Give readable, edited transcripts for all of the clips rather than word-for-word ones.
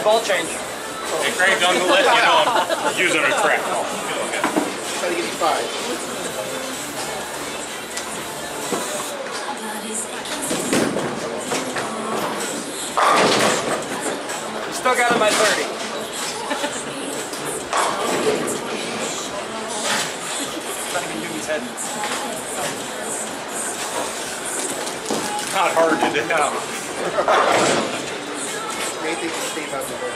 ball change. Hey Craig, I'm gonna let you know I'm using a track. Try to give you 5. You still got him by 30. Trying to get Doobie's head. Not hard to do. Main thing is to stay above the board.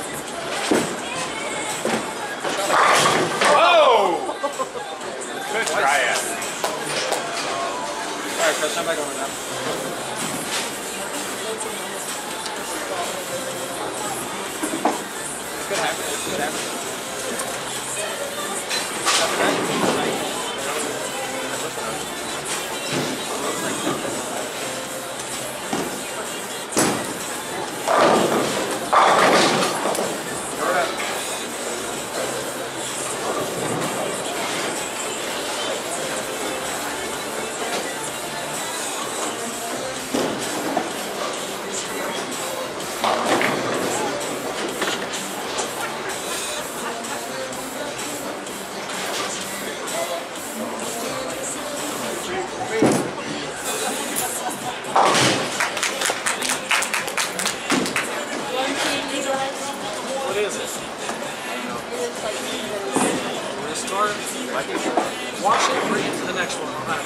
Oh! Good try it. Alright, Chris, I'm back over now. Good habit. Good habit. What is it? Restore. Wash it and bring it to the next one. I'll have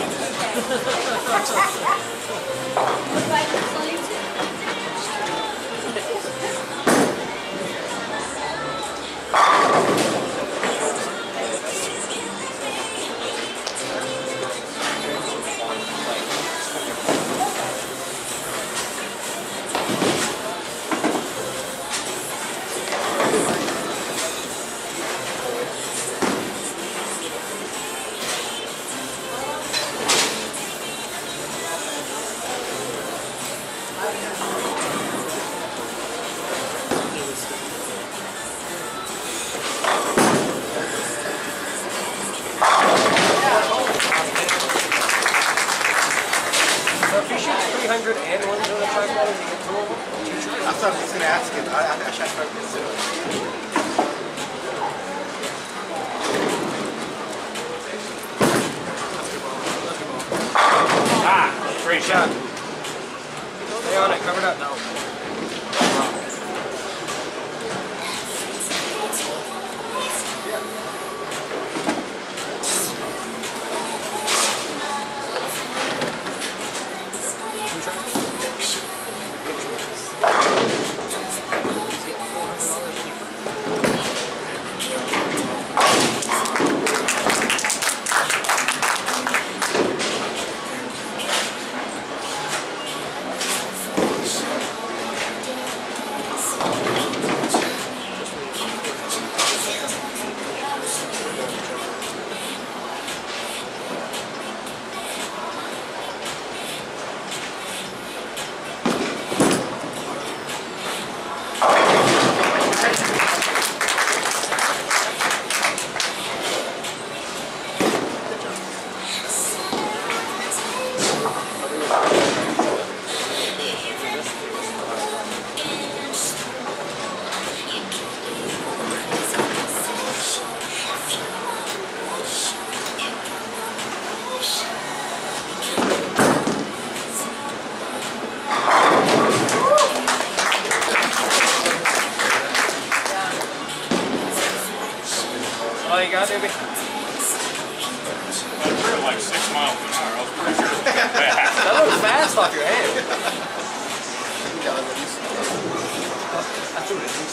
So if he shoots 300 and wins on the trackball, is he get 2 of them? That's what I was just going to ask him. I should start considering. Ah! Great shot. Stay on it, covered up. No. All you got, Doobie? I threw it like 6 miles an hour. I was pretty sure it was bad. That looks fast off your hand. That's what it is.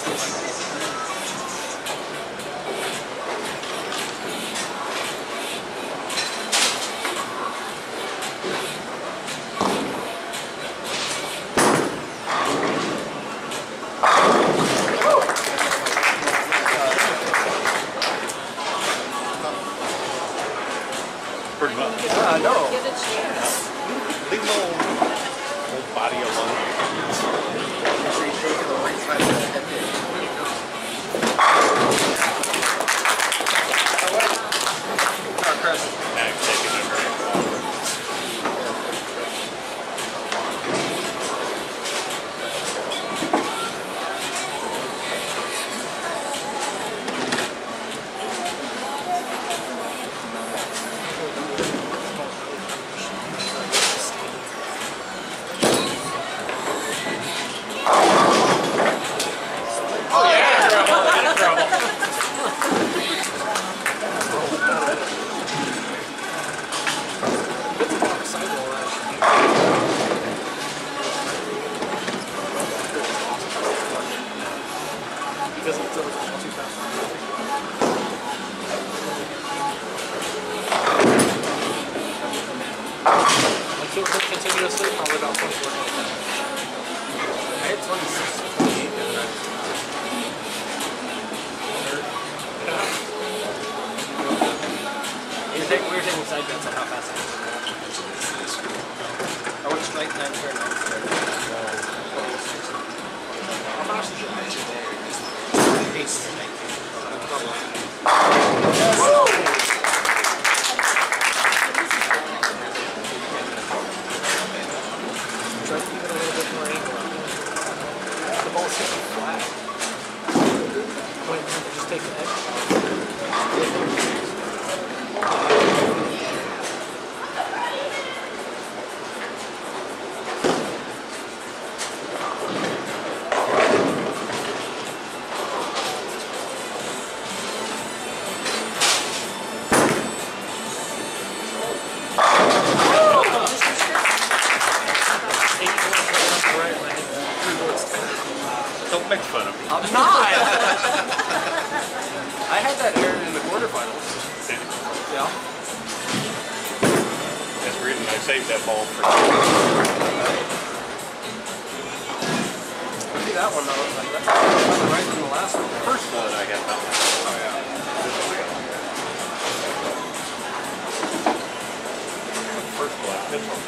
Pretty much. No. Give it a chance. Leave the old body alone. Make sure you shake it the right side of the head. Chris. And taking it very well. Make fun of me. I'm not! I had that Aaron in the quarterfinals. Yeah. That's the reason I saved that ball for See that one though, that's right from the last one. first one. I got that one. Oh yeah. First one. This one.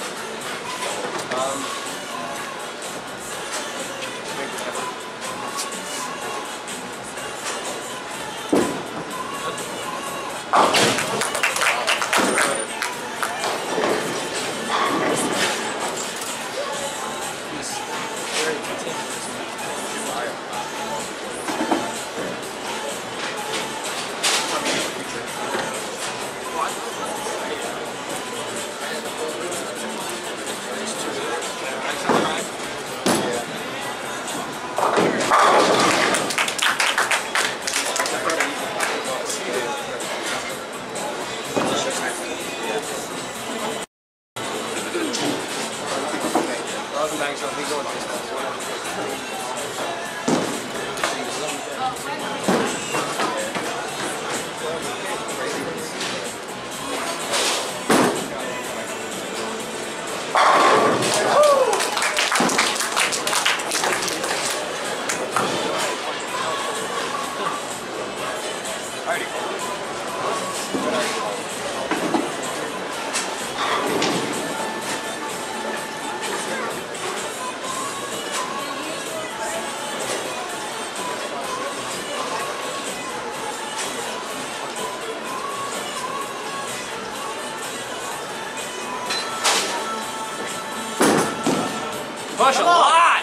Push a lot!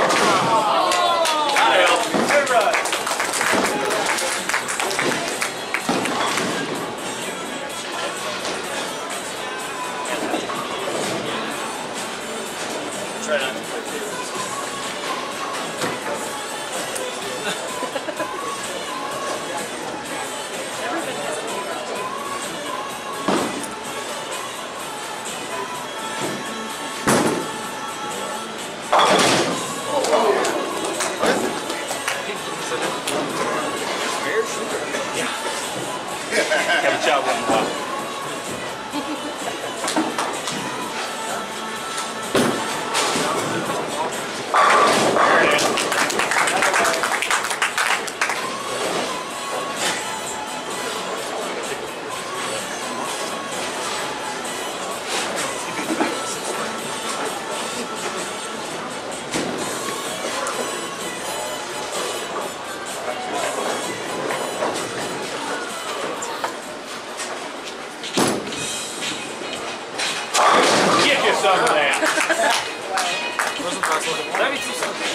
Good run. Try not to play favorites. Have a shot one more. Get you some of that. That'd be too simple.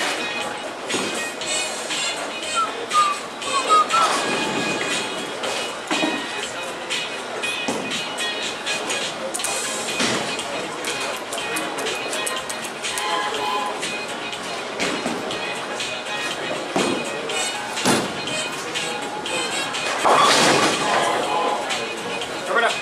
Cover it up.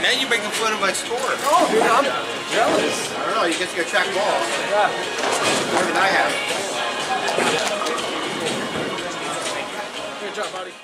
Man, you're making fun of my store. Oh, dude, I'm jealous. I don't know, you get to go track balls. Yeah. More than I have. Good job, buddy.